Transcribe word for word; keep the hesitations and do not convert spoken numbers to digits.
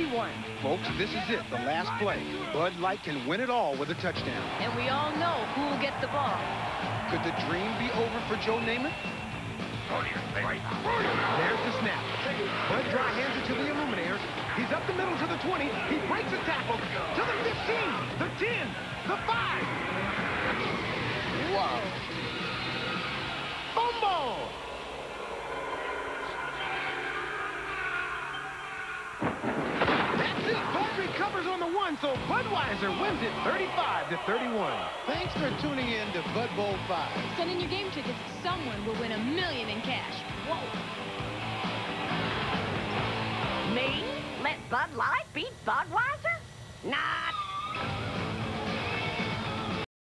thirty-one. Folks, this is it, the last play. Bud Light can win it all with a touchdown. And we all know who will get the ball. Could the dream be over for Joe Namath? There's the snap. Bud dry hands it to the Illuminaires. He's up the middle to the twenty. He breaks a tackle to the fifteen, the ten, the five. Whoa. Fumble! That's it. Bud recovers on the one, so Budweiser wins it thirty-five to thirty-one. Thanks for tuning in to Bud Bowl five. Send in your game tickets. Someone will win a million in cash. Whoa. Me? Let Bud Light beat Budweiser? Not.